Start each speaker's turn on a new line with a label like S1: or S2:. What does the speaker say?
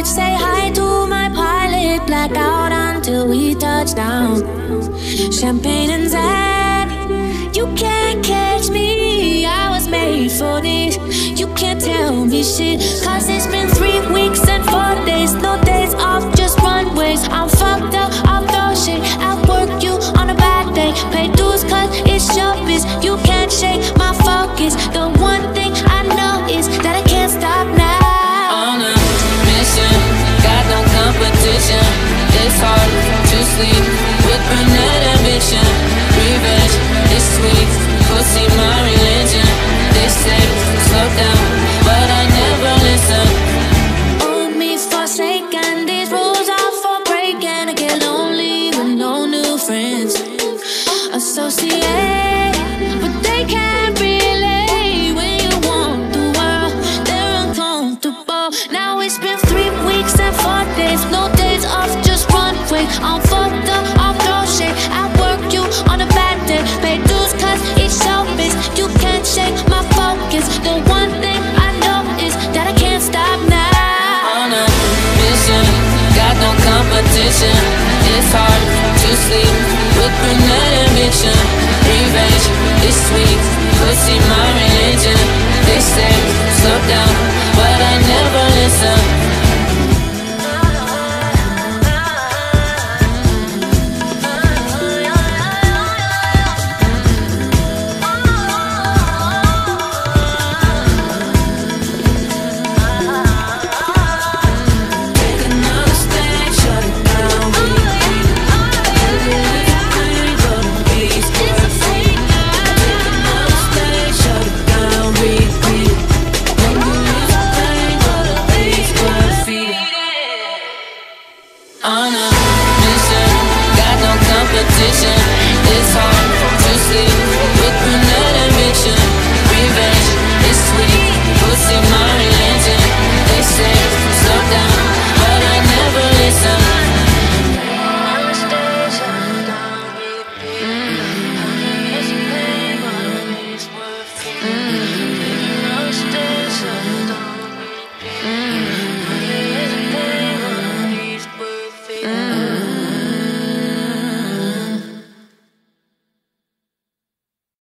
S1: could say hi to my pilot. Black out until we touch down. Champagne and Zan, you can't catch me. I was made for this. You can't tell me shit. Cause it's been 3 weeks and 4 days. No days off, just runways. I'm fucked up, I'll throw shit. I'll work you on a bad day. Pay dues cause it's your biz. You can't shake my focus. The one thing I know is that I can't stop now.
S2: On a mission, got no competition. It's hard to sleep with brunette ambition. Revenge is sweet, pussy my religion. They say slow down, but I never listen.
S1: Owe me forsaken, these rules are for breaking. I get lonely with no new friends. Associate, but they can't relate. When you want the world, they're uncomfortable. Now it's been 3 weeks and 4 days. No days off, just runway. I'm fucked up, I'll throw shit. I work you on a bad day. Pay dues cause it's your biz. You can't shake my focus. The one thing I know is that I can't stop now.
S2: On a mission, got no competition. It's hard to sleep